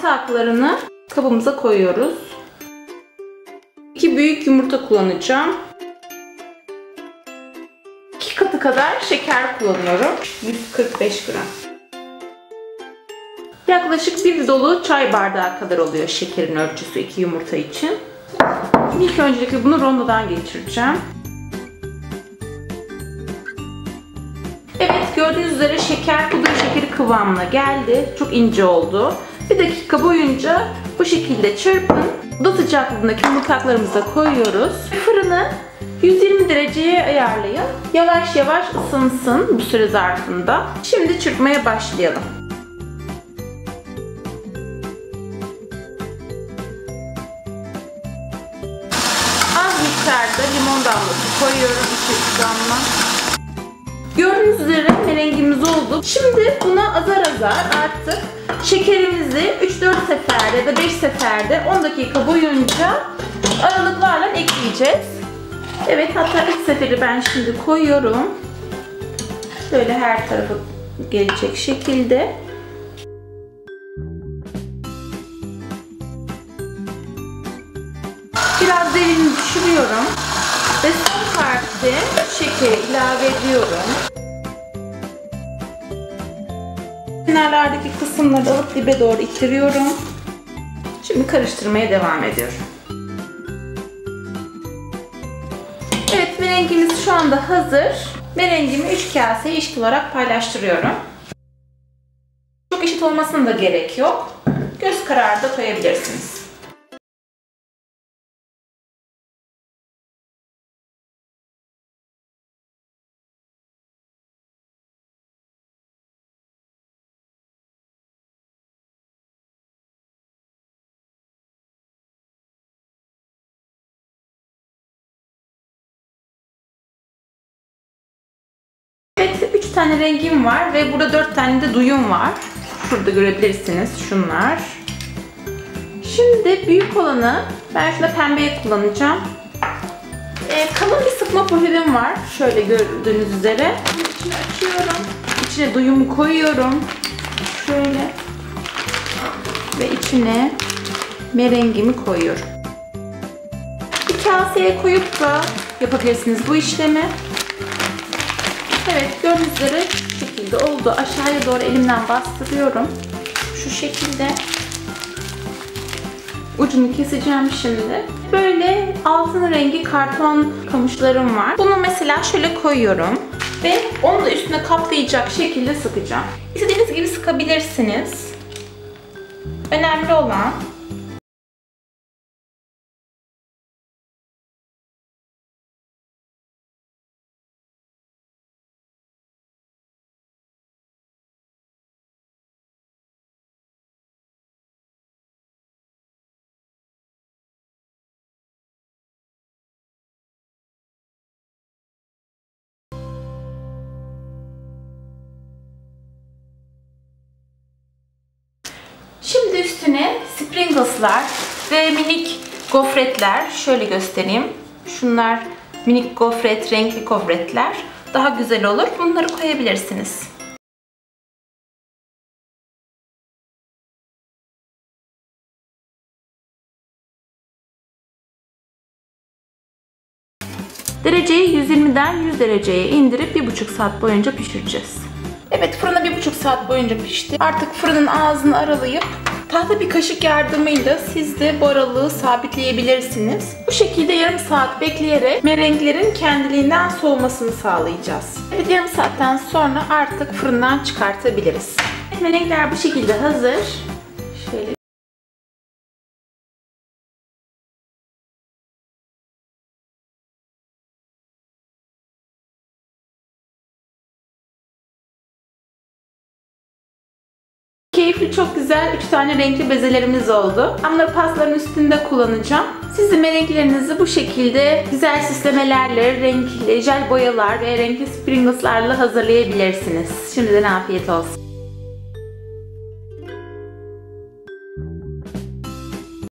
yumurta aklarını kabımıza koyuyoruz. 2 büyük yumurta kullanacağım. 2 katı kadar şeker kullanıyorum. 145 gram. Yaklaşık 1 dolu çay bardağı kadar oluyor şekerin ölçüsü 2 yumurta için. İlk öncelikle bunu rondodan geçireceğim. Evet, gördüğünüz üzere şeker pudra şekeri kıvamına geldi. Çok ince oldu. 1 dakika boyunca bu şekilde çırpın. Oda sıcaklığındaki yumurtaklarımızı da koyuyoruz. Fırını 120 dereceye ayarlayın. Yavaş yavaş ısınsın bu süre zarfında. Şimdi çırpmaya başlayalım. Az miktarda limon damlası koyuyorum. 2 damla. Gördüğünüz üzere merengimiz oldu. Şimdi buna azar azar artık şekerimizi 3-4 seferde ya da 5 seferde 10 dakika boyunca aralıklarla ekleyeceğiz. Evet, hatta ilk seferi ben şimdi koyuyorum. Şöyle her tarafa gelecek şekilde. Biraz derin düşürüyorum. Ve son parti şekeri ilave ediyorum. Kenarlardaki kısımları alıp dibe doğru ittiriyorum. Şimdi karıştırmaya devam ediyorum. Evet, merengimiz şu anda hazır. Merengimi 3 kaseye eşit olarak paylaştırıyorum. Çok eşit olmasına da gerek yok. Göz kararı da koyabilirsiniz. Evet, 3 tane rengim var ve burada 4 tane de duyum var. Şurada görebilirsiniz şunlar. Şimdi büyük olanı ben şurada pembeye kullanacağım. Kalın bir sıkma poşetim var. Şöyle gördüğünüz üzere. İçini açıyorum. İçine duyumu koyuyorum. Şöyle. Ve içine merengimi koyuyorum. Bir kaseye koyup da yapabilirsiniz bu işlemi. Evet, gördüğünüz üzere şu şekilde oldu. Aşağıya doğru elimden bastırıyorum. Şu şekilde. Ucunu keseceğim şimdi. Böyle altın rengi karton kamışlarım var. Bunu mesela şöyle koyuyorum. Ve onu da üstüne kaplayacak şekilde sıkacağım. İstediğiniz gibi sıkabilirsiniz. Önemli olan şimdi üstüne Springles'lar ve minik gofretler, şöyle göstereyim. Şunlar minik gofret, renkli gofretler. Daha güzel olur. Bunları koyabilirsiniz. Dereceyi 120'den 100 dereceye indirip 1,5 saat boyunca pişireceğiz. Evet, fırına 1,5 saat boyunca pişti. Artık fırının ağzını aralayıp tahta bir kaşık yardımıyla siz de bu aralığı sabitleyebilirsiniz. Bu şekilde yarım saat bekleyerek merenglerin kendiliğinden soğumasını sağlayacağız. Evet, yarım saatten sonra artık fırından çıkartabiliriz. Merengiler bu şekilde hazır. Şöyle. Keyifli, çok güzel 3 tane renkli bezelerimiz oldu. Bunları pastaların üstünde kullanacağım. Siz de merenklerinizi bu şekilde güzel süslemelerle, renkli jel boyalar ve renkli Springles'larla hazırlayabilirsiniz. Şimdiden afiyet olsun.